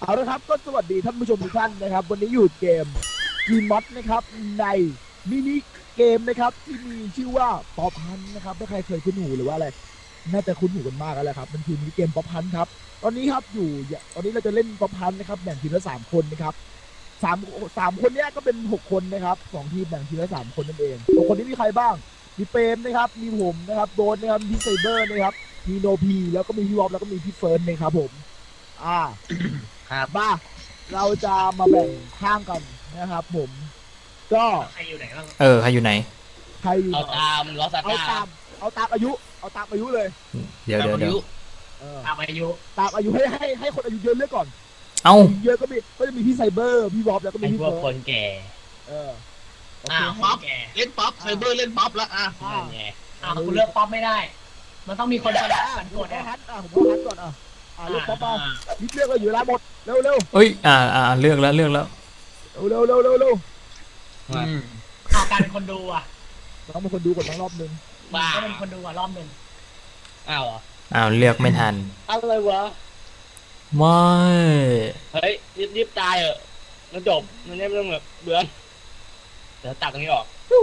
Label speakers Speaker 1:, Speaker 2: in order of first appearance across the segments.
Speaker 1: เอาละครับก็สวัสดีท่านผู้ชมทุกท่านนะครับวันนี้อยู่เกม Gmod นะครับในมินิเกมนะครับที่มีชื่อว่าป๊อปฮันนะครับถ้าใครเคยคุ้นหูหรือว่าอะไรน่าจะคุ้นหูกันมากแล้วแหละครับมันคือมินิเกมป๊อปฮันครับตอนนี้ครับตอนนี้เราจะเล่นป๊อปฮันนะครับแบ่งทีมละ3 คนนะครับสามคนเนี้ยก็เป็น6 คนนะครับ2 ทีมแบ่งทีมละ3 คนนั่นเอง6 คนนี้มีใครบ้างมีเปรมนะครับมีผมนะครับโดนนะครับมีไซเบอร์นะครับมีโนพีแล้วก็มีพี่วอฟแล้วก็มีพี่เฟิร์นนะครับผมครับบ้าเราจะมาแบ่งข้างกันนะครับผมก็
Speaker 2: ใครอยู่ไหนบ้าง
Speaker 3: ใครอยู่ไหน
Speaker 1: ใครอยู่
Speaker 2: เอาตามล้อสตาร์
Speaker 1: เอาตามอายุเลย
Speaker 3: เดี๋ยว
Speaker 2: ตามอายุ
Speaker 1: ตามอายุให้คนอายุเยอะเลือกก่อน
Speaker 3: เอา
Speaker 1: เยอะก็จะมีพี่ไซเบอร์พี่วอฟแล้วก็มีพี่
Speaker 2: พวก
Speaker 1: เฟิร์น
Speaker 2: คนแก่
Speaker 4: ป๊อปเล่นป๊อปไซเบอร์เล่นป๊อปแล้ว
Speaker 2: คุณเลือกป๊อปไม่ได้ มันต้องมีคนสลับกันกด
Speaker 1: ฮัทผมเอาฮัทก่อนเลือกป๊อปนิดเลือกเลยอยู่ร้านหมดเร็ว
Speaker 3: เอ้ยเลือกแล้ว
Speaker 1: เร็ว
Speaker 2: การเป็นคนดู
Speaker 1: ต้องเป็นคนดูก่อนรอบนึง
Speaker 2: ก็เป็นคนดูรอบนึง
Speaker 3: เลือกไม่ทัน
Speaker 2: อะไรวะ
Speaker 3: ไม่
Speaker 2: เฮ้ยรีบตายมันจบมันไม่ต้องแบบเบื่อเดี๋ยวตัดตรงนี้ออก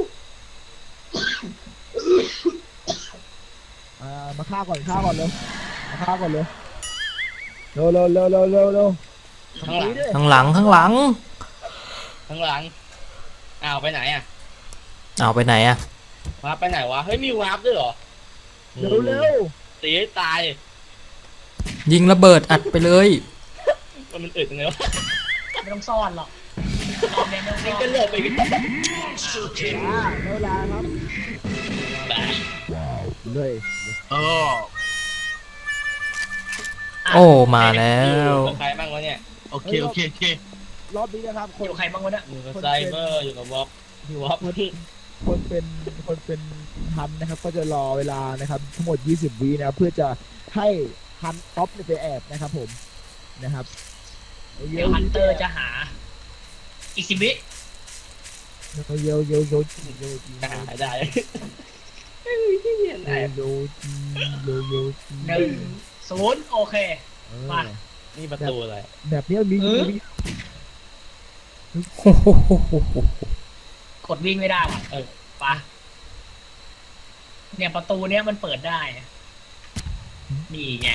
Speaker 1: มาฆ่าก่อนเลยมาฆ่าก่อนเลยเร็ว
Speaker 3: ข้างหลัง
Speaker 2: ไปไหน
Speaker 3: ไปไหน
Speaker 2: วาร์ปไปไหนวะเฮ้ยมีวาร์ปด้วยเหรอ
Speaker 1: เร็ว
Speaker 2: ตีให้ตาย
Speaker 3: ยิงระเบิดอัดไปเลย
Speaker 2: มันอึดยังไงวะไม่ต้องซ่อนหรอกนี่ก็เลิกไปกัน
Speaker 1: เวลาครับเลย
Speaker 3: โอ้มาแล้ว
Speaker 2: ใครบ้างวะเนี่ย
Speaker 4: โอเค
Speaker 1: รอบนี้นะครับ
Speaker 2: อยู่ใครบ้างวะเนี่ยอยู่กับไซเบอร์อยู่กับวอฟพี่วอฟ
Speaker 1: คนเป็นฮันนะครับก็จะรอเวลานะครับทั้งหมด20 วินะเพื่อจะให้ฮันท็อปไปแอบนะครับผมนะครับ
Speaker 2: เดี๋ยวฮันเตอร์จะหาอีก10 วิ
Speaker 1: เย
Speaker 2: ได้1-0โอเคมานี่ประตูอะไร
Speaker 1: แบบนี้มี
Speaker 2: กดวิ่งไม่ได้ว่ะปะเนี่ยประตูเนี้ยมันเปิดได้นี่ไง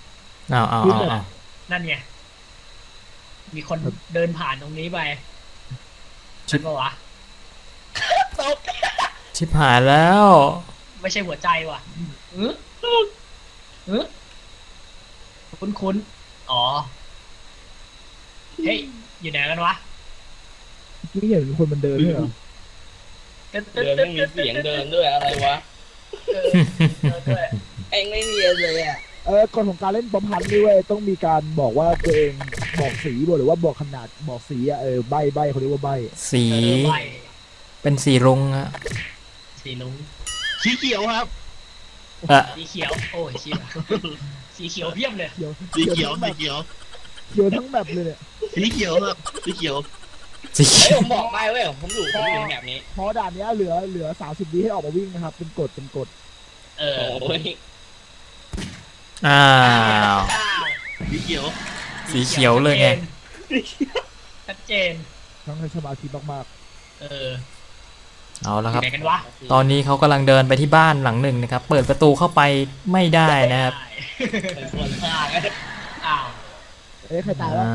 Speaker 2: นั่นไงมีคนเดินผ่านตรงนี้ไปใช่ปะวะตบ
Speaker 3: ชิบหายแล้ว
Speaker 2: ไม่ใช่หัวใจว่ะคุ้นอ๋อเฮ้ยอยู่ไหนกันวะ
Speaker 1: ไม่เห็นคนมันเดินด้วยเหรอ
Speaker 2: ไม่มีเสียงเดินด้วยอะไรวะเองไม่มีเลย
Speaker 1: ก่อนของการเล่นป๊อปฮันนี่เว้ยต้องมีการบอกว่าตัวเองบอกสีหรือว่าบอกขนาดบอกสีใบเขาเรียกว่าใบ
Speaker 3: สีเป็นสีรุ้ง
Speaker 2: สีรุ้ง
Speaker 4: สีเขียวครับ
Speaker 2: สีเขียวโอ้ยสีเขียวเพียบเลย
Speaker 4: สีเขียว
Speaker 1: ทั้งแบบเลยเนี่ย
Speaker 4: สีเขียวครับสีเขียว
Speaker 2: ผมบอกไม่เว้ยผมอยู่แบบนี้
Speaker 1: พอด่านนี้เหลือ30 วิให้ออกมาวิ่งนะครับเป็นกฎ
Speaker 4: สีเ
Speaker 3: ขียวเลยไง
Speaker 2: ชัดเจน
Speaker 1: ต้องให้สมาธิมาก
Speaker 3: เอาแล้วครับตอนนี้เขากำลังเดินไปที่บ้านหลังหนึ่งนะครับเปิดประตูเข้าไปไม่ได้นะครับ
Speaker 1: ใครตายแล้ว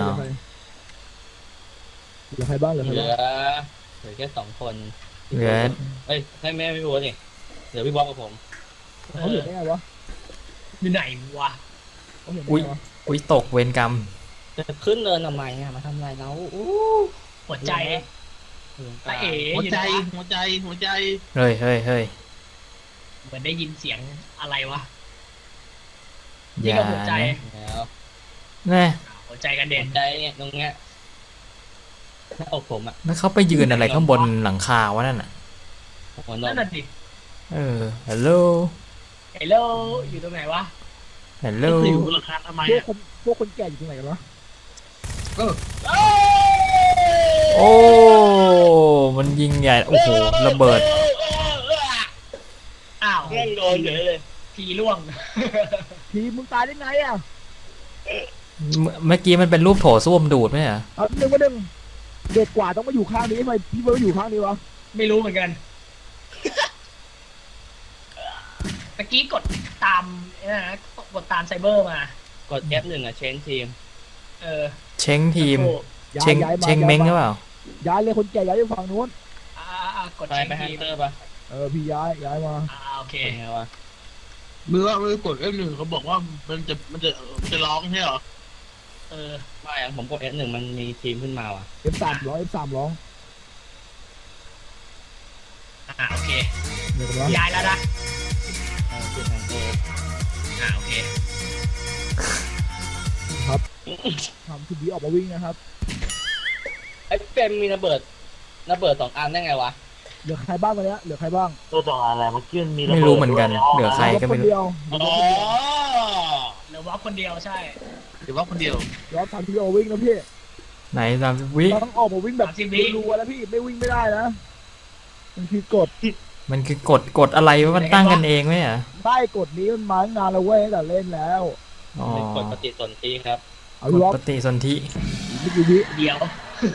Speaker 1: เหลือใครบ้างเหลือ
Speaker 2: แค่2 คน
Speaker 3: เหลือ
Speaker 2: ให้แม่พี่บัวนี่เหลือพี่บ๊อบกับผม
Speaker 1: เขาเห็นได้ไงวะ
Speaker 2: อยู่ไหนวะ
Speaker 3: อุ้ยตกเวรกรรม
Speaker 2: จะขึ้นเนินทำไมมาทำอะไรเราหัวใจ
Speaker 4: หัวใจ
Speaker 3: เฮ้ย
Speaker 2: เหมือนได้ยินเสียงอะไรวะนี่ก็หัวใจ
Speaker 3: แล้ว
Speaker 2: หัวใจกันเด่นใจเนี่ยตรงเนี้ยอกผม
Speaker 3: แล้วเขาไปยืนอะไรข้างบนหลังคาวะนั่น
Speaker 2: นั่นน่ะดิ
Speaker 3: ฮัลโหล
Speaker 2: อยู่ตรงไหนวะ
Speaker 3: ฮัลโหล
Speaker 4: อยู่หลังคาทำไม
Speaker 1: พวกคนแก่อยู่ตรงไหนกันวะ
Speaker 3: โอ้มันยิงใหญ่โอ้โหระเบิด
Speaker 2: เรื่องโดนเลยผีล่วง
Speaker 1: ผีมึงตายได้ไง
Speaker 3: เมื่อกี้มันเป็นรูปโถส้วมดูดไหมอ่ะ
Speaker 1: เอาหนึ่งว่าหนึ่งเด็กกว่าต้องมาอยู่ข้างนี้ทำไมพี่เบิร์ดอยู่ข้างนี้วะ
Speaker 2: ไม่รู้เหมือนกันตะกี้กดตามนะกดตามไซเบอร์มาก
Speaker 5: ด F1 อ่ะเชนทีม
Speaker 2: เออ
Speaker 3: เช้งทีม
Speaker 1: ย้าย
Speaker 3: เช้ง
Speaker 1: ย้ายมา
Speaker 3: เช้งเม้งหรือเปล่า
Speaker 1: ย้ายเลยคนแก่ย้ายไปฝั่งนู้น
Speaker 2: กด
Speaker 5: ไป
Speaker 2: เช็ค
Speaker 5: ไปฮัน
Speaker 2: ทีม
Speaker 5: เตอร์ปะ
Speaker 1: พี่ย้ายมา
Speaker 2: โอเค
Speaker 5: เป็นไงวะ
Speaker 4: มือกด F1 เขาบอกว่ามันจะร้องใช่เหรอ
Speaker 2: เออ
Speaker 5: ไม่อะผมกด F1 มันมีทีมขึ้นมาว่ะ
Speaker 1: F3 ร้อง F3 ร้อง
Speaker 2: โอเค
Speaker 1: เดี๋ยวกันวะ
Speaker 2: ย้ายแล้วนะ
Speaker 5: คือฮันเตอร์
Speaker 2: โอเค
Speaker 1: ทำคุณดีออกมาวิ่งนะครับ
Speaker 5: ไอ้เฟรมมีระเบิด2 อันได้ไงวะ
Speaker 1: เหลือใครบ้างตอนเนี้ยเหลือใครบ้าง
Speaker 4: ตัวต่ออะไรมันขึ้นมี
Speaker 3: ไม่รู้เหมือนกันเหลือใครก็ไม่
Speaker 1: คน
Speaker 3: รู้
Speaker 1: เดียว
Speaker 5: อ๋อ
Speaker 2: เหลือวอฟคนเดียวใช่
Speaker 4: หรือว่าคนเดียว
Speaker 1: รอบทำทีโอวิ่งนะพี่
Speaker 3: ไหน30 วิ
Speaker 1: เราต้องออกมาวิ่งแบบ
Speaker 2: 30 วิ
Speaker 1: รัวๆแล้วพี่ไม่วิ่งไม่ได้นะมันคือกฎ
Speaker 3: มันคือกดอะไรวะมันตั้งกันเองไหมอ่ะ
Speaker 1: ใต้กฎนี้มันมาตั้งนานแล้วเว้ยตั้งแต่เล่นแล้ว
Speaker 3: อ๋อ
Speaker 5: เป็นกดปฏิสนธิครับ
Speaker 1: เอา
Speaker 3: กด
Speaker 1: ล็อก
Speaker 3: ปฏิสนธิ
Speaker 1: ไม่กี่วิ
Speaker 2: เดียว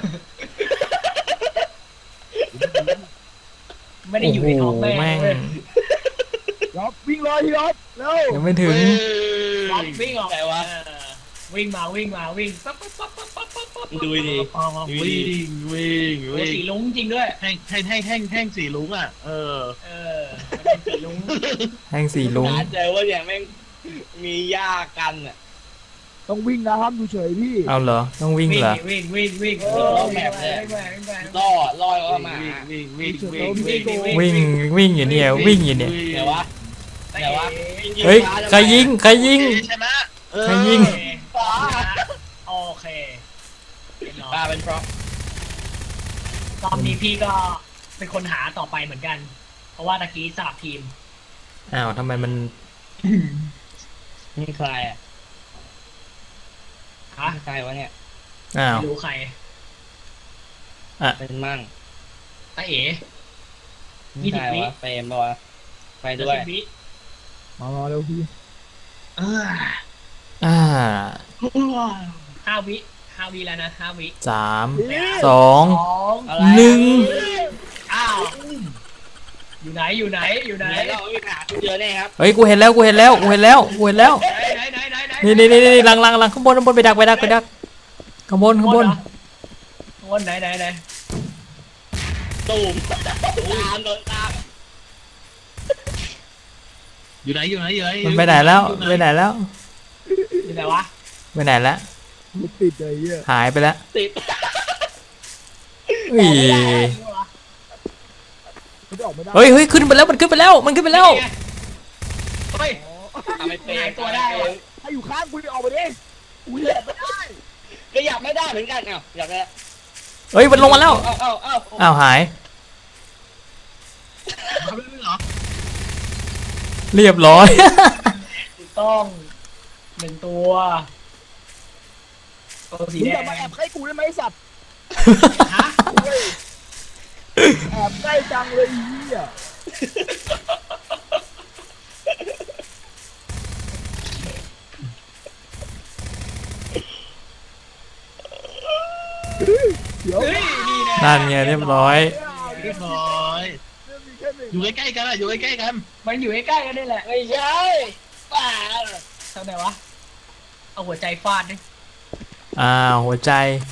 Speaker 2: ไม่ได้อยู่ในท้องแม่
Speaker 3: แม่ง
Speaker 2: เว้ย
Speaker 1: ล็อกวิ่งเลยพี่ล็อกเร็ว
Speaker 3: ยังไม่ถึง
Speaker 2: วอฟวิ่งออก
Speaker 5: ไหนวะ
Speaker 2: วิ่งมาวิ่งปั๊บปั๊บปั๊บปั๊บปั๊บปั๊บ
Speaker 5: ดูดิ
Speaker 4: วิ่ง
Speaker 2: โอ้สีลุงจริงด้วย
Speaker 4: แห้งสีลุงอ่ะ
Speaker 2: เออมันเป็นสีลุง
Speaker 3: แห้งสีลุง
Speaker 5: หาเจอว่าอย่างแม่งมีหญ้ากันอ่ะ
Speaker 1: ต้องวิ่งนะห้ามอยู่เฉยพี่
Speaker 3: เอาเหรอ ต้องวิ่งเหรอ
Speaker 2: วิ่ง
Speaker 5: ล่อเข้ามา
Speaker 4: วิ่ง
Speaker 3: วิ่งอยู่เนี่ยวิ่งอยู่เนี่ย
Speaker 5: ไหนวะไหนวะ
Speaker 3: เฮ้ยใครยิงใครยิง
Speaker 4: ชนะ
Speaker 3: ใครยิง
Speaker 2: โอเค
Speaker 5: ปลาเป็นเพราะ
Speaker 2: รอบนี้พี่ก็เป็นคนหาต่อไปเหมือนกัน เพราะว่าตะกี้สลับทีม
Speaker 3: อ้าวทำไมมัน
Speaker 5: นี่ใครอ่ะ
Speaker 2: ฮะ
Speaker 5: ใครวะเนี่ย
Speaker 3: อ้าว
Speaker 2: ไม่รู้ใคร
Speaker 5: เป็นมั่ง
Speaker 2: ตาเอ๋
Speaker 5: นี่ใครวะเฟรมปะวะไปด้วย
Speaker 2: 10 วิ
Speaker 1: มาเร็วพี่
Speaker 3: อ่า
Speaker 2: 5 วิแล้วนะ5 วิ
Speaker 3: 3 2
Speaker 5: อะไร
Speaker 3: 1
Speaker 2: อ้าวอยู่ไหน
Speaker 5: ไหนเราไม่มีขาคุณเยอะแน่ครับ
Speaker 3: เฮ้ยกูเห็นแล้ว
Speaker 2: ไห
Speaker 3: ไห
Speaker 2: น
Speaker 3: นี่หลังข้างบนไปดักข้างบน
Speaker 2: ข้างบนไหน
Speaker 5: ตูมโดนตาม
Speaker 4: อยู่ไหน
Speaker 3: มันไปไหนแล้วไปไหนแล้ว
Speaker 2: อยู่ไหนวะ
Speaker 3: ไปไหนแล้ว
Speaker 1: มันติดเลยเหี้ย
Speaker 3: หายไปแล้ว
Speaker 5: ติด
Speaker 3: อุ้ย
Speaker 1: มันจะออกไม่ได้
Speaker 3: เฮ้ยขึ้นไปแล้วมันขึ้นไปแล้ว
Speaker 2: เฮ้ย
Speaker 5: ทำไมเป็น
Speaker 2: หายตัวได้วะ
Speaker 1: ถ้าอยู่ข้างกูจะออกไปดิกูเหยียบไม่ได้
Speaker 5: ก็อยากไม่ได้เหมือนกันอ้าวอยากได้
Speaker 3: เฮ้ยมันลงมาแล้ว
Speaker 5: อ้าว
Speaker 3: อ้าวหาย
Speaker 4: ทำได้เหรอ
Speaker 3: เรียบร้อย
Speaker 2: ถูกต้อง1 ตัวสี
Speaker 1: มึง
Speaker 2: แด
Speaker 1: อย่าง มาแอบใกล้กูได้ไหมไอ้สัตว์
Speaker 2: ฮะ
Speaker 1: แอบใกล้จังเลยไอ้เหี้ยเดี๋ยว
Speaker 2: เฮ้ยนี่แน่
Speaker 3: นั่นไงเรียบร้อย
Speaker 4: เรียบร้อย
Speaker 1: มีแค่หนึ่ง
Speaker 4: อยู่ใกล้ๆกันอยู่ใกล้ๆกัน
Speaker 2: มันอยู่ใกล้ๆกันนี่แหละ
Speaker 5: ไม่ใช่ป่า
Speaker 2: ทำไงวะเอาหัวใจฟาดดิ
Speaker 3: หัวใจ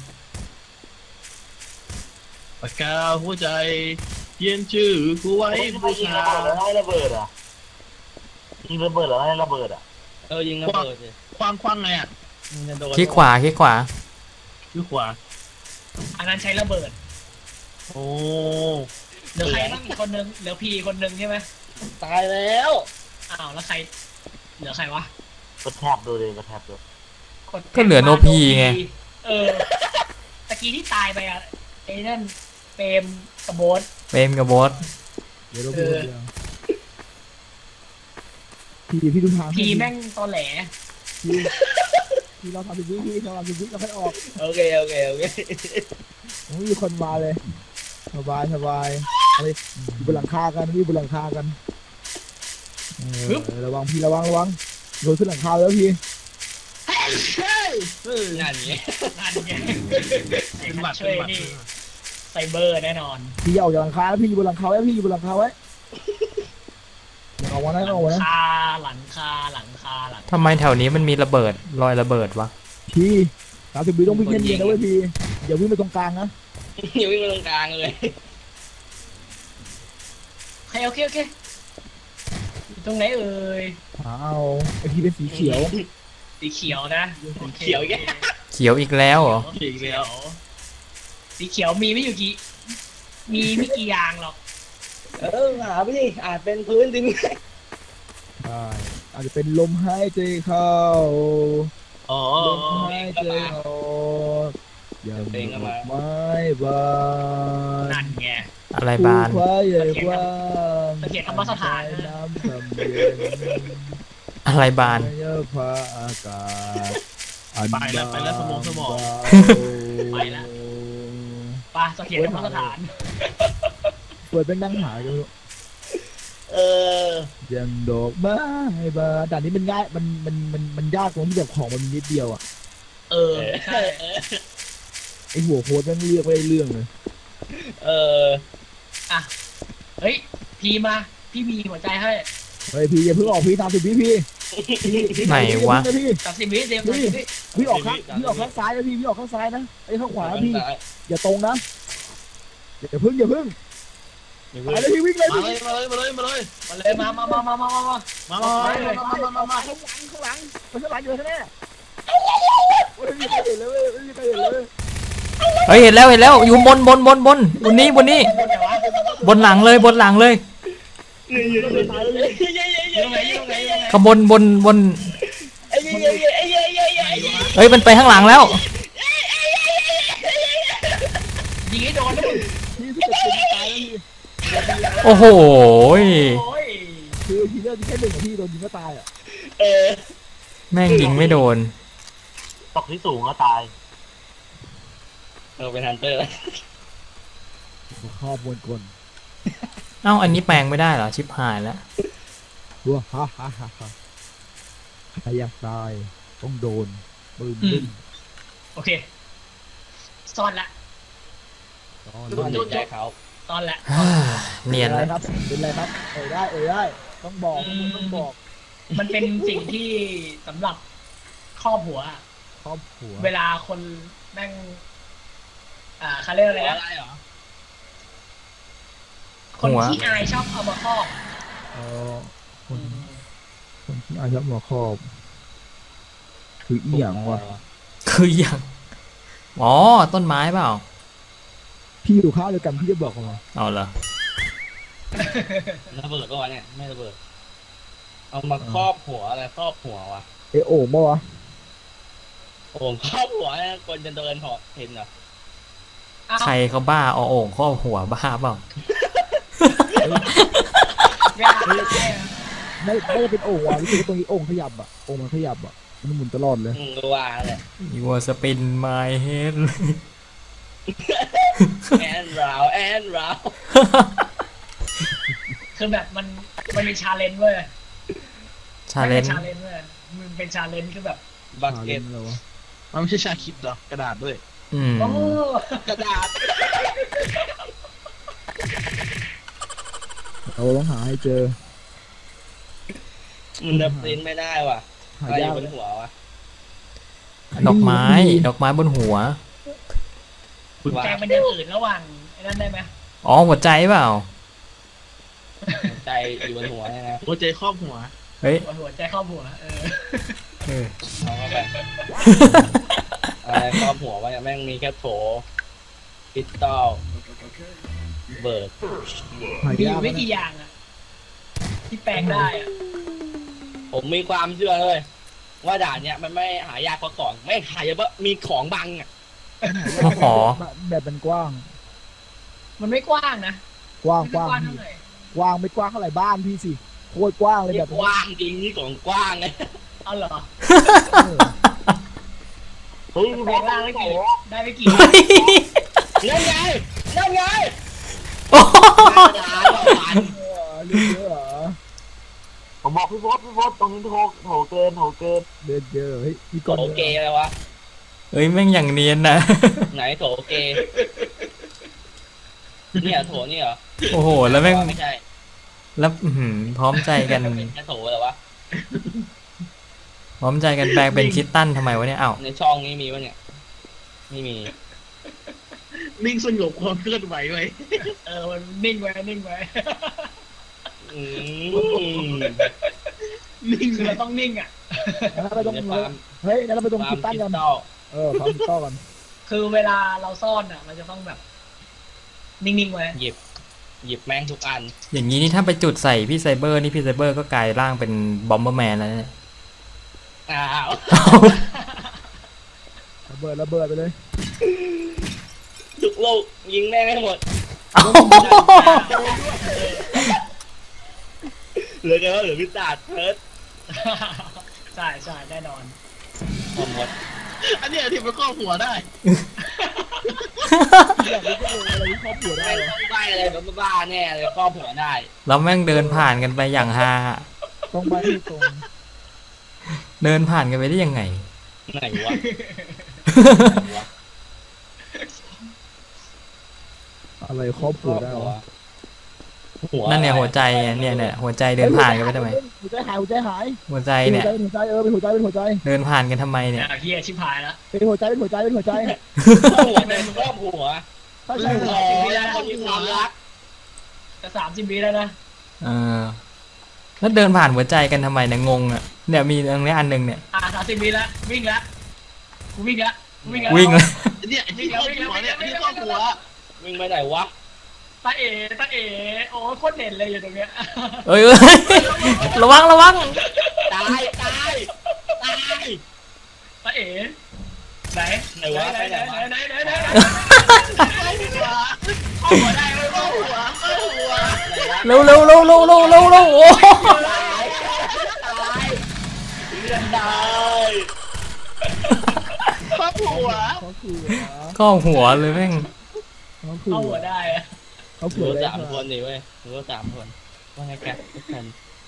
Speaker 4: ปากกาหัวใจเขียนชื่อกูไว้บูชา
Speaker 6: ระเบิดอ่ะยิงระเบิดเหรอให้ระเบิดอ่ะ
Speaker 5: ยิงระเบิดเลย
Speaker 4: คว้างไงอ่ะ
Speaker 5: มันจะโดน
Speaker 3: คลิกขวา
Speaker 4: คือขวา
Speaker 2: อันนั้นใช้ระเบิด
Speaker 4: โอ้
Speaker 2: เหลือใครบ้างอีกคนนึงเหลือพีคนนึงใช่ไหม
Speaker 5: ตายแล้ว
Speaker 2: อ้าวแล้วใครเหลือใครวะ
Speaker 6: กดแทบดูเลยกดแทบดู
Speaker 3: ก็เหลือโนพีไง
Speaker 2: ตะกี้ที่ตายไปอ่ะไอ้นั่นเปรมกับโบส
Speaker 3: เปรมกับโบส
Speaker 1: เดี๋ยวเราดูพี่ดูทาง
Speaker 2: พีแม่งตอแหล
Speaker 1: พี่เราทำสิ่งนี้พี่เราทำสิ่งนี้เราค่อยออก
Speaker 5: โอเค
Speaker 1: โอ้ยมีคนมาเลยสบายอะไรอยู่บนหลังคากันพี่บนหลังคากันระวังพี่ระวังโดนขึ้นหลังคาแล้วพี่
Speaker 5: งานนี้
Speaker 2: นั่นไง
Speaker 4: เป็นบัตร
Speaker 2: ช่วยนี่ไซเบอร์แน่นอน
Speaker 1: พี่ออกจากหลังคาแล้วพี่อยู่บนหลังคาไว้พี่อยู่บนหลังคาไว้เอาวันนั้นเอาวันนั้น
Speaker 2: หลังคา
Speaker 3: ทำไมแถวนี้มันมีระเบิดรอยระเบิดวะ
Speaker 1: พี่30 วิต้องวิ่งเย็นๆนะเว้ยพี่อย่าวิ่งไปตรงกลางนะ
Speaker 5: อยู่วิ่งมาตรงกลางเลย
Speaker 2: โอเคอยู่ตรงไหนเอ่ย
Speaker 1: เอาไอพี่เป็นสีเขียว
Speaker 2: สีเขียวนะโอค
Speaker 5: เขียวแก
Speaker 3: เขียวอีกแล้วเหรอ
Speaker 4: อีกแล้ว
Speaker 2: สีเขียวมีไม่อยู่มีไม่กี่อย่างหรอก
Speaker 5: หาไปดิอาจเป็นพื้นดิน
Speaker 1: ใช่อาจจะเป็นลมหายใจเข้า
Speaker 4: อ๋อ
Speaker 1: ลมหายใจออกอย่างดอกไม้บาน
Speaker 2: นั่นไง
Speaker 3: อะไรบาน
Speaker 1: ฟ้าใหญ่กว้าง
Speaker 2: เสถียรธรรมสถานนะ
Speaker 1: น้ำทำเย็น
Speaker 3: อะไรบาน
Speaker 1: เยพาอากาศอัน
Speaker 4: ไปแล้วสมอง
Speaker 2: ไปแล้วป่ะเสถียรธรรมสถาน
Speaker 1: เปิดเป็นนั่งหาดู อย่างดอกไม้บานด่านนี้มันง่ายมันยากตรงที่แบบของมันมีนิดเดียวอ่ะ
Speaker 2: ใช่
Speaker 1: ไอหัวโพสแม่งเรียกไม่ได้เรื่องเลย
Speaker 2: อ่ะเฮ้ยพี่มีหัวใจให้
Speaker 1: เฮ้ยพี่อย่าเพิ่งออกพี่30 วิพี่
Speaker 3: ไหนวะ
Speaker 1: พี่
Speaker 2: 30 วิเดี๋ยว30 วิ
Speaker 1: พี่ออกข้างซ้ายนะพี่ออกข้างซ้ายนะไอ้ข้างขวานะพี่อย่าตรงนะอย่าพึ่งไปเลยพี่วิ่งเลย
Speaker 4: มา
Speaker 1: พี่
Speaker 4: เลยมาเลย
Speaker 2: มาเลยมา
Speaker 4: มา
Speaker 1: ข้างหลังไปข้างหลังอยู่ข้างหน้าไม่มีใครเห็นเลยไม่มีใครเห็นเลย
Speaker 3: เฮ้ยเห็นแล้วอยู่บนบนนี้
Speaker 2: แต่ว่า
Speaker 3: บนหลังเลย
Speaker 2: อยู่ตรงไหน
Speaker 3: ขบวนบนเฮ้ยมันไปข้างหลังแล้ว
Speaker 2: ยิงให้โดนนะมึง
Speaker 1: พี่จะเป็นตายแล้วพี่
Speaker 3: โอ้โห
Speaker 2: โอ้ย
Speaker 1: คือทีเลือกแค่1พี่โดนยิงก็ตายอ่ะ
Speaker 3: แม่งยิงไม่โดน
Speaker 6: ตกที่สูงก็ตาย
Speaker 5: เป็นฮันเตอร์แล้ว
Speaker 1: ครอบวนกล
Speaker 3: เอ้าอันนี้แปลงไม่ได้เหรอชิบหายแล้ว
Speaker 1: รัวฮ่าใครอยากตายต้องโดนปืนดึง
Speaker 2: โอเคซ่อนละ
Speaker 5: ดูใจเขา
Speaker 2: ซ่อนละ
Speaker 3: เนียน
Speaker 1: อะไร
Speaker 3: แล้ว
Speaker 1: ครับเป็นไรครับได้ต้องบอกต้องบอก
Speaker 2: มันเป็นสิ่งที่สำหรับครอบหัว
Speaker 1: ครอบครัว
Speaker 2: เวลาคนแม่งเขาเรียกอะไรนะ
Speaker 5: อะไรเหรอ
Speaker 2: คนที่อายชอบเอามาครอบ
Speaker 1: คนที่อายุมาครอบคืออีหยังวะ
Speaker 3: คืออย่างอ๋อต้นไม้เปล่า
Speaker 1: พี่อยู่ข้าวเดียวกันพี่จะบอกมา
Speaker 3: เอาเหรอ
Speaker 5: ระเบิดก็วะเนี่ยไม่ระเบิดเอามาครอบหัวอะไรครอบหัววะ
Speaker 1: โอ่งปะวะ
Speaker 5: โอ่งครอบหัวเนี่ยคนจะเดินหอเห็นเหรอ
Speaker 3: ใครเขาบ้าเอาโอ่งครอบหัวบ้าเปล่า
Speaker 1: ไม่ได้เป็นโอ่งว่ะรู้สึกว่าตรงนี้โอ่งขยับอ่ะโอ่งมันขยับอ่ะมันหมุนตลอดเลย
Speaker 5: ว่าแหละ
Speaker 3: You are spin my head
Speaker 5: แอนราว
Speaker 2: คือแบบมันเป็นชาเลนจ์เว้ย
Speaker 3: ชาเลนจ์
Speaker 2: ชาเลนจ์เว้ยมันเป็นชาเลนจ์คือแบบ
Speaker 5: บักเก็ต
Speaker 1: อะไรวะ
Speaker 4: มันไม่ใช่ชาคิดหรอกระดาษด้วย
Speaker 2: โอ้
Speaker 5: กระดาษ
Speaker 1: เราต้องหาให้เจอ
Speaker 5: มันดับซินไม่ได้ว่ะ
Speaker 1: หา
Speaker 5: อะไรอย
Speaker 1: าก
Speaker 5: ยู่บนหัววะ
Speaker 3: ดอกไม้บนหัว
Speaker 2: แจงเป็นอย่างอื่นระหว่างไอ้นั่นได้ไหม
Speaker 3: อ๋อหัวใจเปล่า
Speaker 5: ใจอยู่บนหัวเนี่ยนะ
Speaker 4: หัวใจครอบหัว
Speaker 3: เฮ้ย
Speaker 2: หัวใจครอบหัว
Speaker 3: เออ
Speaker 5: เอาเข้าไปอะไรครอบหัววะเนี่ยแม่งมีแค่โถคริสตัลเบิร์ด
Speaker 1: หา
Speaker 2: มีอย
Speaker 1: าก
Speaker 2: ยู่ไม่กี่อย่างอะที่แปลงได้อะ
Speaker 5: ผมมีความเชื่อเลยว่าด่านเนี้ยมันไม่หายากกว่าก่อนไม่หายเยอะมีของบังอ่ะ
Speaker 3: มาขอ
Speaker 1: แบบมันกว้าง
Speaker 2: มันไม่กว้างนะ
Speaker 1: กว้าง
Speaker 2: ไม่
Speaker 1: กว้าง
Speaker 2: กว้างเท่าไหร่
Speaker 1: กว้างไม่กว้างเท่าไหร่บ้านพี่สิโคตรกว้างเลย
Speaker 5: นี่
Speaker 1: แบบ
Speaker 5: กว้างจริงนี่ของกว้างเลย
Speaker 2: เอาเหรอ
Speaker 6: เฮ้ย
Speaker 2: แปลงร่างได้กี่ได้ไม่กี่
Speaker 5: นั่นไงนั่นไง
Speaker 3: โอ้
Speaker 5: ด่านด่าน
Speaker 1: เรื่องเยอะเหรอ
Speaker 6: ผมบอกพี่โพสตรงนี้โถเกิน
Speaker 1: เดินเจอเฮ้ยมี
Speaker 5: โถ
Speaker 1: ก่อน
Speaker 5: เกอะไรวะ
Speaker 3: เอ้ยแม่งอย่างเนียนนะ
Speaker 5: ไหนโถเกเนี่ยโถนี่เหรอ
Speaker 3: โอ้โหแล้วแม่ง
Speaker 5: ไม่ใช่
Speaker 3: แล้วพร้อมใจกัน
Speaker 5: เป็นแค่โถเหรอวะ
Speaker 3: พร้อมใจกันแปลงเป็นคิตตันทำไมวะเนี่ยอ้าว
Speaker 5: ในช่องนี้มีวะเนี่ยไม่มี
Speaker 4: นิ่งสงบความเคลื่อนไหวไว้
Speaker 2: มันนิ่งไว้นิ่งไว้
Speaker 5: อืม
Speaker 4: นิ่ง
Speaker 2: คือ
Speaker 4: เล
Speaker 2: เรา
Speaker 4: ย
Speaker 2: ต้องนิ่งอ่ะ
Speaker 1: แล้วเราไปตรง
Speaker 5: ในฟาร์ม
Speaker 1: เฮ้ยแล้วเราไปตรง
Speaker 5: ฟาร์
Speaker 1: คิ
Speaker 5: ม
Speaker 1: ตตัน
Speaker 5: คิ
Speaker 1: กัน
Speaker 5: ตตัล
Speaker 1: ฟาร์มคิตตันกัน
Speaker 2: คือเวลาเราซ่อนอ่ะ เราจะต้องแบบ นิ่งๆไว้
Speaker 5: หยิบแม่งทุกอัน
Speaker 3: อย่างนี้นี่ถ้าไปจุดใส่พี่ไซเบอร์นี่พี่ไซเบอร์ก็กลายร่างเป็นบอมเบอร์แมนแล้วเนี่ย
Speaker 5: อ้าว
Speaker 1: ระเบิดไปเลย
Speaker 5: ทุกลูกยิงแม่งไม่หมด
Speaker 3: เอ้า
Speaker 5: เหลือแค่ว่าเหลือพิศาจเพิร์ด
Speaker 2: ใช่แน่นอน
Speaker 5: หมด
Speaker 4: อันเนี้ยที่มันครอบหัวได้
Speaker 1: แบบนี้ก็เลยอะไรที่ครอบหัวได้
Speaker 5: ไม่
Speaker 1: เหรอ
Speaker 5: ต้องใบอะไรแบบบ้าๆแน่เลยครอบหัวได้
Speaker 3: แล้วแม่งเดินผ่านกันไปอย่างฮา
Speaker 1: ต้องไปให้ตรง
Speaker 3: เดินผ่านกันไปได้ยังไง
Speaker 5: ไหนวะ
Speaker 1: อะไรครอบหัวได้วะ
Speaker 3: นั่นเนี่ยหัวใจเนี่ยหัวใจเดินผ่านกันไปทำไม
Speaker 1: หัวใจหายหัวใจหาย
Speaker 3: หัวใจเนี่ย
Speaker 1: เป็นหัวใจเป็นหัวใจเป็นหัวใจ
Speaker 3: เดินผ่านกันทำไมเนี่ย
Speaker 2: เฮียชิบหายแล้ว
Speaker 1: เป็นหัวใจเป็นหัวใจเป็นหัวใจ
Speaker 5: หัวเป็นครอบหัว
Speaker 1: ถ้าใช่
Speaker 5: หล่อแล้วคนมีความรัก
Speaker 2: จะ30 วิแล้วนะ
Speaker 3: เออแล้วเดินผ่านหัวใจกันทำไมเนี่ยงงอ่ะเนี่ยมีตรงนี้อันหนึงเนี่ย
Speaker 2: 30 วิแล้ววิ่งแล้วกูวิ่งแล้ว
Speaker 3: วิ่งเลย
Speaker 4: เนี่ยไอ้ที่ครอบหัวเนี่ยไอ้ที่ครอบหัว
Speaker 5: วิ่งไปไหนวะ
Speaker 2: ตาเอ๋โอ้โคตรเด่นเลยอยู่ตรงเนี้ย
Speaker 3: เอ้ยระวัง
Speaker 5: ตายตา
Speaker 2: ต
Speaker 5: ย
Speaker 2: าเอ๋ไหน
Speaker 5: ไหนวะไปไหนวะ
Speaker 2: ไหน
Speaker 4: ครอบหัวได้ไหมครอบหัว
Speaker 3: เร็วโอ้
Speaker 5: ตาย
Speaker 4: ครอบหัว
Speaker 1: เขาคือ
Speaker 3: ก็หัวเลยแม่ง
Speaker 1: เขาคือ
Speaker 2: เข้าหัวได้อะ
Speaker 1: เขา
Speaker 5: เห
Speaker 1: คือ
Speaker 5: ลือ
Speaker 1: ได้
Speaker 5: 3 คนดิเว้ยเหลือ3 คนว่าไงแกทุกคน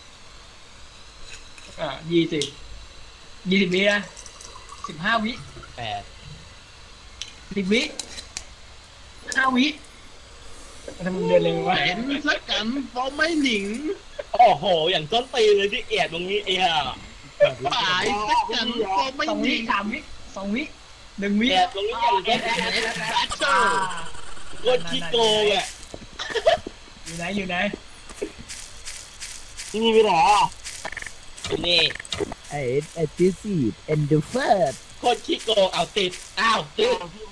Speaker 2: 20 วินะ15 วิ
Speaker 5: 8
Speaker 2: 10 วิ5 วิทำไมเดินเร็ววะ
Speaker 4: เห็นสักกันฟอร์ไม่หนิง
Speaker 5: โอ้โหอย่างต้นตีนเลยที่เอียดตรงนี้เอีย
Speaker 4: ป่ายสักกันฟอร์ไม่
Speaker 2: 2
Speaker 4: ห
Speaker 2: วิ
Speaker 4: นิง
Speaker 2: 3 วิ2 วิ1 วิ
Speaker 5: เอียดตรงนี้อย่างแก
Speaker 4: แบทเทิล
Speaker 5: โคตรขี้โกงอ่ะ
Speaker 2: อยู่ไหน
Speaker 6: นี่ไปไหนอ่ะ
Speaker 5: นี่
Speaker 1: ไอ้ที่สี่เอ็นดูเฟิร์ด
Speaker 5: โคตรขี้โกงเอาติดอ้าวติด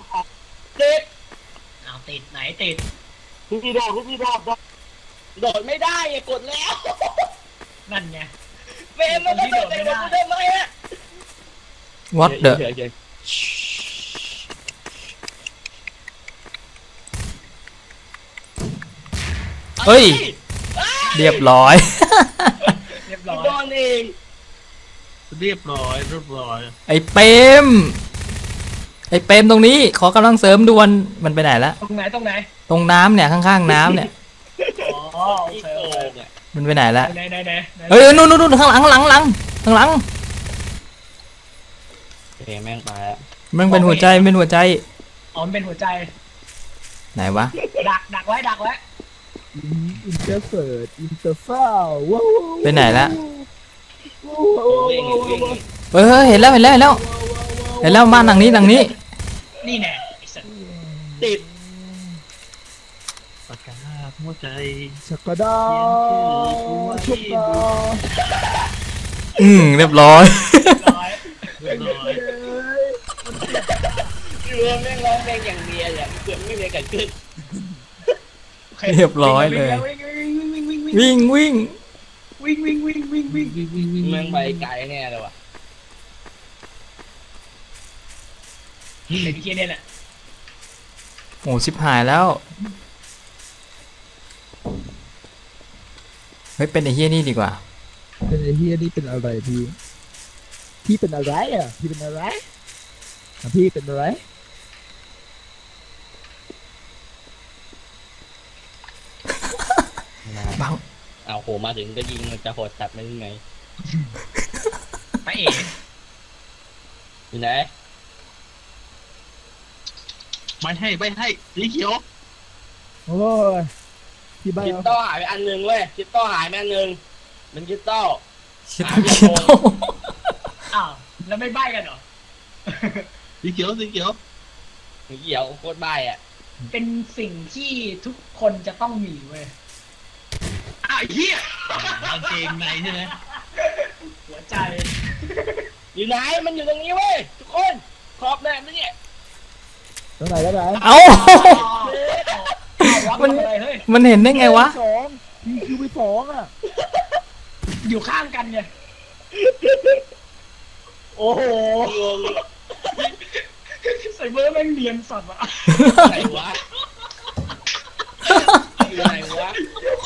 Speaker 2: เอาติดไหนติด
Speaker 6: พี่ดอก
Speaker 5: โดดไม่ได้อะกดแล้ว
Speaker 2: นั่นไง
Speaker 5: เฟรมมันไม่โดดไม่ได้ได้ไหมอะ
Speaker 3: what the เฮ้ยเรียบร้อย
Speaker 2: เรียบร้อย
Speaker 5: โดนเอง
Speaker 4: เรียบร้อย
Speaker 3: ไอ้เปรมตรงนี้ขอกำลังเสริมด่วนมันไปไหนละ
Speaker 2: ตรงไหน
Speaker 3: ตรงน้ำเนี่ยข้างๆน้ำเนี่ย
Speaker 2: อ๋อโอ
Speaker 5: ขี้
Speaker 2: เค
Speaker 5: โกงอ่ะ
Speaker 3: มันไปไหนละ
Speaker 2: ไหน
Speaker 3: เฮ้ยนู่นข้างหลัง
Speaker 5: โอเคแม่งไปแล้ว
Speaker 3: มันเป็นหัวใจ
Speaker 2: อ๋อมันเป็นหัวใจ
Speaker 3: ไหนวะ
Speaker 2: ดักไว้
Speaker 1: อินเตอร์เฟิร์ดอินเตอร์ฟ้าว้าว
Speaker 3: ไปไหนละ
Speaker 5: วิ่ง
Speaker 3: เฮ้ยเห็นแล้วบ้านหลังนี้
Speaker 2: นี่แน่ไอ้สัตว์
Speaker 5: ติด
Speaker 4: ปากกาหัวใจ
Speaker 1: ชักกระดาชุกกา
Speaker 3: เรียบร้อย
Speaker 2: ร้อย
Speaker 4: เรียบร้อย
Speaker 5: อยู่แม่งร้องเพลงอย่างเดียวอย่างเกือบไม่มีเกิดขึ้น
Speaker 3: เรียบร้อยเลย วิ่ง
Speaker 5: แม่งไปไกลแน่เลยว่ะ
Speaker 2: ไอ้พี่เนี่ยแหละ
Speaker 3: โอ้ชิบหายแล้วเฮ้ยเป็นไอ้เฮี้ยนี่ดีกว่า
Speaker 1: เป็นไอ้เฮียนี่เป็นอะไรพี่เป็นอะไรอ่ะพี่เป็นอะไรพี่เป็นอะไร
Speaker 3: บัง
Speaker 5: เอาโหมาถึงก็ยิงมันจะโหดจัดไม่ยังไง
Speaker 2: พระเอก
Speaker 5: อยู่ไหน
Speaker 4: ไม่ให้สีเขียว
Speaker 1: โอ้ยที่บ้าน
Speaker 5: คิดต้อหายไปอันหนึ่งเว้ยคิดต้อหายไปอันหนึ่งมันคิดต้อ
Speaker 3: ชิดคิดโต
Speaker 2: อ้าวแล้วไม่ใบ้กันเหรอ
Speaker 4: สีเขียว
Speaker 5: สีเขียวโคตรใบอ่ะ
Speaker 2: เป็นสิ่งที่ทุกคนจะต้องมีเว้ย
Speaker 4: อ้าวเฮียกางเกงในใช่ไหม
Speaker 2: หัวใจ
Speaker 5: อยู่ไหนมันอยู่ตรงนี้เว้ยทุกคนขอบแน่นะเนี่ย
Speaker 1: ตรงไหนแล้วไหน
Speaker 3: เอ้า
Speaker 2: มันอะไรเฮ้ย
Speaker 3: มันเห็นได้ไงวะ
Speaker 1: สองทีคิวไปสองอ่ะ
Speaker 2: อยู่ข้างกันไงโอ้โหใส่เบอร์แม่งเรียนสัตว์วะ
Speaker 5: ไหนวะอยู่ไหนวะ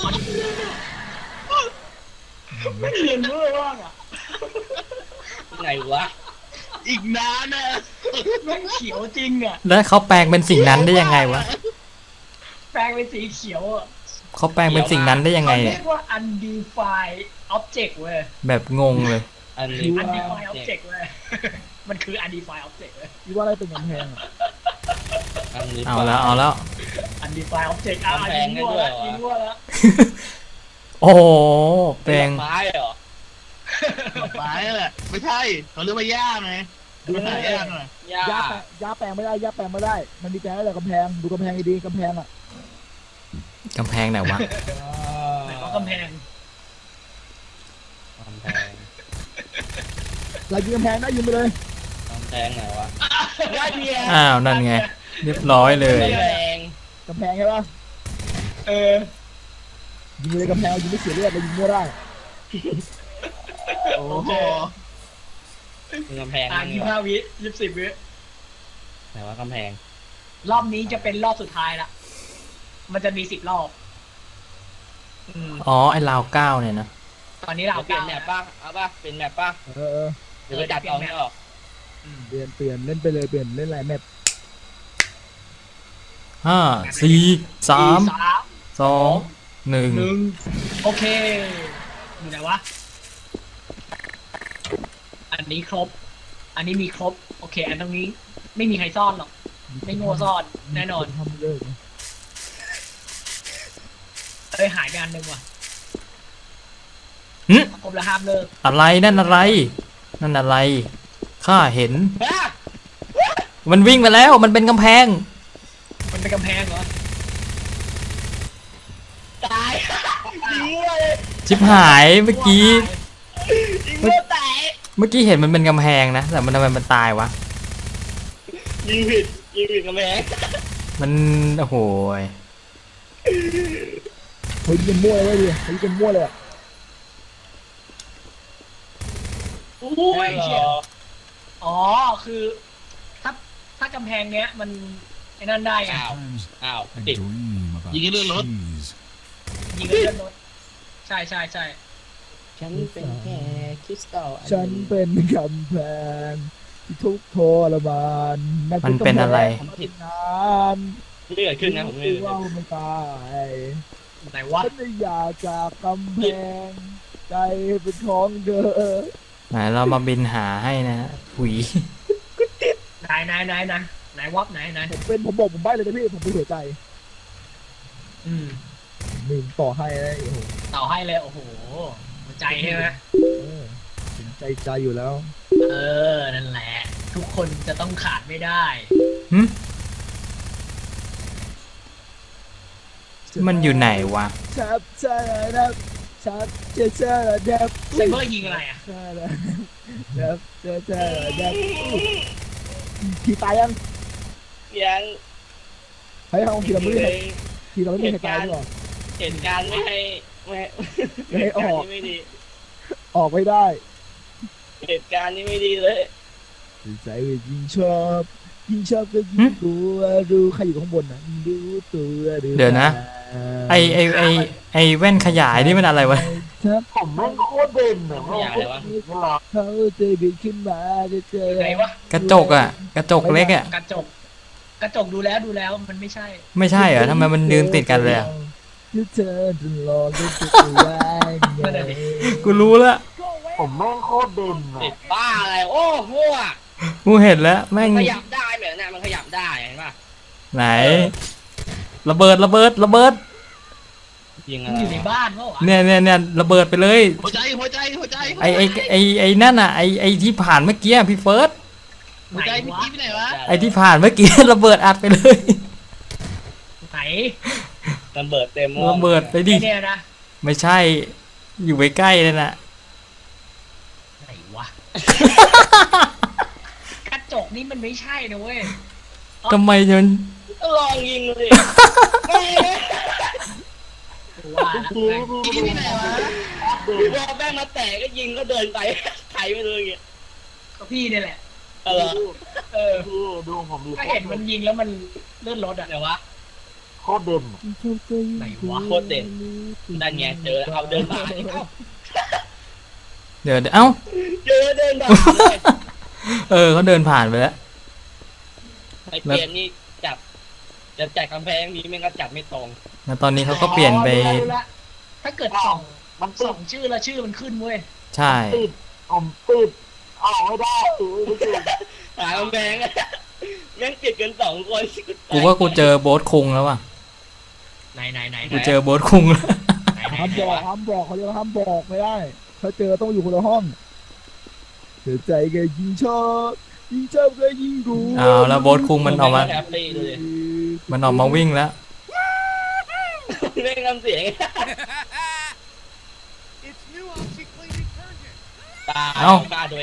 Speaker 2: ไม่เรียนเบอร์ว่างอ่ะ
Speaker 5: ไหนวะ
Speaker 4: อีกนานนะ
Speaker 2: แม่งเขียวจริงอ่ะ
Speaker 3: แล้วเขาแปลงเป็นสิ่งนั้นได้ยังไงวะ
Speaker 2: แปลงเป็นสีเขียวอ่ะ
Speaker 3: เขาแปลงเป็นสิ่งนั้นได้ยังไง
Speaker 2: เขา
Speaker 3: เนี่
Speaker 2: เรี
Speaker 3: ย
Speaker 2: ยกว่า undefined object เว้ย
Speaker 3: แบบงงเลย
Speaker 5: อันนี้
Speaker 2: undefined object เว้ย มันคือ undefined object เว้ย
Speaker 1: คิดว่าอะไรเป็นกำแพงอ่ะ
Speaker 5: อันนี้
Speaker 3: เอาแล้ว
Speaker 2: undefined object อ่ะ
Speaker 5: กำแพ
Speaker 2: ยิ
Speaker 5: ง
Speaker 2: ง
Speaker 5: ได้
Speaker 2: มั่ว
Speaker 5: ด้วย
Speaker 2: แล้ว
Speaker 5: เหรอ
Speaker 2: ยิงมั่วแล้ว
Speaker 3: โอ้โหแปลง
Speaker 5: ไม้เหรอ
Speaker 4: ดอกไม้แหละไม่ใช่เขาเรียกว่าหญ้าไงมันหายากหน่อย
Speaker 5: ย่า
Speaker 1: ย่าแปลงไม่ได้ย่าแปลงไม่ได้ มันมีแต่อะไรกำแพงดูกำแพงดีๆกำแพงอ่ะ
Speaker 3: กำแพงไหนวะ
Speaker 2: ไหนว่ากำแพง
Speaker 5: กำแพง
Speaker 1: เรายิงกำแพงได้ยิงไปเลย
Speaker 5: กำแพงไหนวะได้เบียร์
Speaker 3: อ้าวนั่นไง เรียบร้อยเลย
Speaker 5: กำแพง
Speaker 1: กำแพงใช่ปะ
Speaker 2: เออ
Speaker 1: ยิงไปเลยกำแพงยิงไม่เสียเลือดเรายิงไม่ได้
Speaker 4: โอ้โห
Speaker 5: กำแพง
Speaker 2: อ่ะ
Speaker 5: นั่นไงวะ
Speaker 2: 25 วิ20 วิ
Speaker 5: ไหนวะกำแพง
Speaker 2: รอบนี้จะเป็นรอบสุดท้ายละ มันจะมี10 รอบ
Speaker 3: อ๋อไอ้ราวเก้าเนี่ยนะ
Speaker 2: ตอนนี้เรา
Speaker 5: เปลี่ยนแมปป่ะเอาป่ะเป็นแมปป่ะ
Speaker 1: เออ
Speaker 5: หรือว่าจัดตอนนี้ออก
Speaker 1: เปลี่ยนเล่นไปเลยเปลี่ยนเล่นอะไรแมป
Speaker 3: 5 4 3 2 1
Speaker 2: โอเค อยู่ไหนวะ อันนี้ครบ อันนี้มีครบ โอเค อันตรงนี้ไม่มีใครซ่อนหรอก ไม่โง่ซ่อน แน่นอน
Speaker 1: ทำเลิกนะ
Speaker 2: หายไปอันหนึ่งว่ะ
Speaker 3: หึ
Speaker 2: ครบแล้วห้ามเลิก
Speaker 3: อะไรนั่นอะไร นั่นอะไรข้าเห็น
Speaker 5: อ่ะ
Speaker 3: มันวิ่งไปแล้วมันเป็นกำแพง
Speaker 2: มันเป็นกำแพงเหรอ
Speaker 5: ตายยิงเลย
Speaker 3: ชิบหายเมื่อกี้
Speaker 5: ยิงเลยแตก
Speaker 3: เมื่อกี้เห็นมันเป็นกำแพงนะแต่มันทำไมมันตายวะ
Speaker 5: ยิงผิดกำแพง
Speaker 3: มันโอ้โหย
Speaker 1: เฮ้ยยิงมั่วเลยดิเฮ้ยยิงมั่วเลยอ่ะ
Speaker 2: อุ้
Speaker 5: ใช่
Speaker 2: ย
Speaker 5: เหร
Speaker 2: เชี่ย
Speaker 5: อ
Speaker 2: อ๋อ คือถ้ากำแพงเนี้ยมันไอ้นั่นได้ไง
Speaker 5: อ้าวติด
Speaker 4: ยิงให้เลื่อนรถ
Speaker 2: ยิงเลื่อนรถใช่
Speaker 5: ฉันเป็นแค่คริสตัล
Speaker 1: ฉันเป็นกำแพงที่ทุกข์ทรมาน
Speaker 3: มันเป็นอะไร
Speaker 1: ผิดงาน
Speaker 5: เลือดขึ้นนะผมไม่
Speaker 1: ว่ามันตาย
Speaker 2: ไหนวะ
Speaker 1: ฉันไม่อยากจากกำแพงใจเป็นของเธอ
Speaker 3: ไหนเรามาบินหาให้นะฮะหุย
Speaker 2: ไหนวับไหน
Speaker 1: ผมบอกผมใบ้เลยนะพี่ผมเป็นหัวใจ
Speaker 2: อืม
Speaker 1: หนึ่งต่อให้นะโอ้โห
Speaker 2: ต่อให้เลย โอ้โห หัวใจใช่ไหม
Speaker 1: เป็นใจอยู่แล้ว
Speaker 2: เออ นั่นแหละ ทุกคนจะต้องขาดไม่ได้
Speaker 3: หึมันอยู่ไหนวะ
Speaker 1: ชับชาดับชับเจชาดับ
Speaker 2: ไซเบอร์ยิงอะไรอ่ะ
Speaker 1: ชาดับเจชาดับทีตายยัง
Speaker 5: ยัง
Speaker 1: เฮ้ยเอาทีเราไม่ได้ทีเราไม่ได้ใครตายหรอ
Speaker 5: เหตุการณ์ไม่ให้
Speaker 1: ไม่ให้ออก
Speaker 5: ไม่ดี
Speaker 1: ออกไม่ได้
Speaker 5: เหตุการณ์นี้ไม่ดีเลย
Speaker 1: ใจยิ่งชอบก็ยิ่งกลัวดูใครอยู่ข้างบนนะดูตัวดู
Speaker 3: เดี๋ยวนะ ไอแว่นขยายนี่มันอะไรวะ
Speaker 6: ผมแม่งโคตรเด่นเหมือน
Speaker 5: อย่างไรวะ
Speaker 1: เขาจะบินขึ้นมาจะเจอ
Speaker 2: ไหนวะ
Speaker 3: กระจกอ่ะ กระจกเล็กอ่ะ
Speaker 2: กระจกดูแล้วมันไม่ใช่
Speaker 3: ไม่ใช่เหรอทำไมมันยืนติดกันเลยอ่ะ
Speaker 1: ที่เธอจะรอรู้สึกว่าไง
Speaker 3: กูรู้แล้ว
Speaker 6: ผมแม่งโคตรเด่น
Speaker 5: ติ
Speaker 6: อะ
Speaker 5: ดบ้าอะไรโอ้มั่ว
Speaker 3: กูเห็นแล้วแม่ง
Speaker 5: ขยับได้แบบนั้นมันขยับได้เห็นป่ะ
Speaker 3: ไหน ระเบิดระเบิดระเบิด
Speaker 5: ยิง
Speaker 2: มั
Speaker 5: อะ
Speaker 2: น
Speaker 5: ไร
Speaker 2: อยู่ในบ้านเปล่าวะ
Speaker 3: เนี่ยระเบิดไปเลย
Speaker 4: หัวใจหัวใจหัวใจ
Speaker 3: ไอ้นั่นอ่ะไอ้ที่ผ่านเมื่อกี้พี่เฟิร์ส
Speaker 4: หัวใจพี่กิ๊ฟไปไหนวะ
Speaker 3: ไอ้ที่ผ่านเมื่อกี้ ระเบิดอัดไปเลย
Speaker 2: ไหน
Speaker 5: ระเบิดเต็ม
Speaker 3: ระเบิดไปดิ
Speaker 2: ไอ้เนี่ยนะ
Speaker 3: ไม่ใช่อยู่ใกล้ๆเลยนะ
Speaker 2: ไหนวะ กระจกนี่มันไม่ใช่นะเว้ย
Speaker 3: ทำไมมัน
Speaker 5: ลองยิงเลย
Speaker 2: ว่าแล้ว
Speaker 4: พี่กิ๊ฟไปไหนวะ
Speaker 5: พอแม่งมาแตะก็ยิงก็เดินไปไถไปเลยอย่างเงี้ย
Speaker 2: ก็พี่เนี่ยแหละ
Speaker 5: เออ
Speaker 2: เออ
Speaker 6: พี่ดูผมดี
Speaker 2: ก็เห็นมันยิงแล้วมันเลื่อนรถอ่ะ
Speaker 5: เดี๋ยววะ
Speaker 6: โคตรเด่น
Speaker 2: ไหนวะ
Speaker 5: โคตรเด่นนั่นไงเจอเอาเดินผ่านเอ้า
Speaker 3: เดี๋ยวเอ้า
Speaker 5: เจอเดินผ่านเลย
Speaker 3: เขาเดินผ่านไปแล้ว
Speaker 5: ไอเปลี่ยนนี่จับจะจัดกำแพงนี้แม่งก็จับไม่ตรง
Speaker 3: แล้วตอนนี้เขาก็เปลี่ยนไป
Speaker 2: อ๋อรู้ละถ้าเกิดส่อง
Speaker 6: มันติ
Speaker 2: ส่อ
Speaker 6: ด
Speaker 2: งชื่อแล้วชื่อมันขึ้นเว้ย
Speaker 3: ใช่
Speaker 6: ติดผมติดออกไม่ได้ไม่ติด
Speaker 5: หากำแพงอะแม่งติดกัน2 คน
Speaker 3: กูว่ากูเจอโบ๊ทคุงแล้วว่ะ
Speaker 2: ไหน
Speaker 3: กูเจอโบ๊ทคุงแล้ว
Speaker 1: ห้ามบอกเขาเรียกว่าห้ามบอกไม่ได้ ถ้าเจอต้องอยู่คนละห้องเสียใจก็ยิงชอบก็ยิงกู
Speaker 3: เอาแล้วโบ๊ทคุงมันออกมา
Speaker 5: แฮปปี้เลย
Speaker 3: มันออกมาวิ่งแล้ว
Speaker 5: แม่งทำเสียงตาย
Speaker 3: เอ้า
Speaker 5: ฆ่าตัวเอง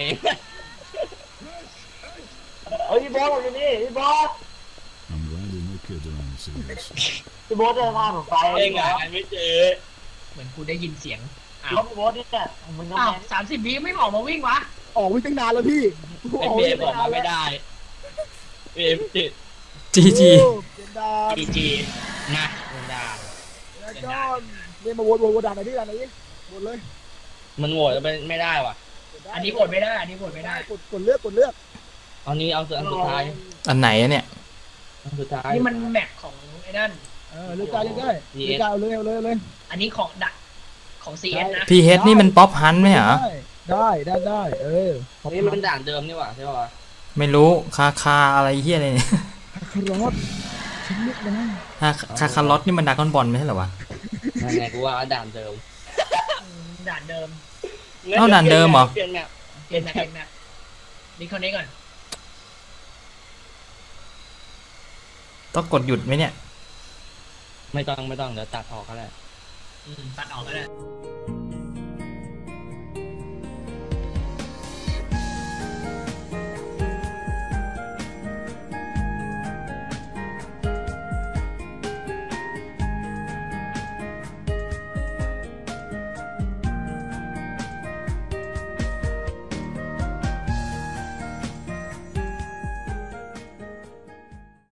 Speaker 6: เฮ้ยพี่บอสผมอยู่นี่พี่บอส
Speaker 7: I'm glad there's no kids around to see this.
Speaker 6: พี่บอสเดินทางผมไป
Speaker 5: เองหากันไม่เจอ
Speaker 2: เหมือนกูได้ยินเสียงอ้า
Speaker 6: แล้ว วพี่บอสเนี่ยมึงยัง
Speaker 2: อ้าว
Speaker 6: ไง
Speaker 2: 30 วิไม่ออกมาวิ่งวะ
Speaker 1: ออกวิ่งตั้งนานแล้วพี่
Speaker 5: ไอเปลี่ยนบอกมาไม่ได้เปลี่ยนติด
Speaker 3: จีจี
Speaker 1: เป็นดา
Speaker 2: จีจี
Speaker 5: นะมันด่า
Speaker 1: แล้วก็เนี่ยมาวนด่าไหนพี่ด่าไหนวนเลย
Speaker 5: มันโหวตไม่ได้ว่ะ
Speaker 2: อันนี้กดไม่ได้ อันนี้กดไม่ได้
Speaker 1: กดเลือก
Speaker 5: เอานี้เอาอันสุดท้าย
Speaker 3: อันไหนอะเนี่ย
Speaker 5: อันสุดท้าย
Speaker 2: นี่มันแมปของไอ้นั่น
Speaker 1: เลือกได้เลือกได้เอาเลย
Speaker 2: อันนี้ของดักของ CS นะ
Speaker 3: พีเฮดนี่มันป๊อปฮันไหมเหรอ
Speaker 1: ได้ขอบ
Speaker 5: นี่
Speaker 1: คุณ
Speaker 5: มันด่านเดิมนี่หว่าใช่ป่ะ
Speaker 3: ไม่รู้คาอะไรเฮียอะไรเนี่ย
Speaker 1: คารอสฉันเลือกได้
Speaker 3: คาร์ลอตนี่มันดากอนบอลไม่ใช่เหรอวะ
Speaker 5: นั่นไงกูว่าด่านเดิม
Speaker 2: ด่านเดิม
Speaker 3: เอ้าด่านเดิมเหรอ
Speaker 5: เปลี่ยนแมป
Speaker 2: เอ็นแมปนี่คนนี้ก่อน
Speaker 3: ต้องกดหยุดไหมเนี่ย
Speaker 5: ไม่ต้องเดี๋ยวตัดออกก็ได้
Speaker 2: ตัดออกก็ได้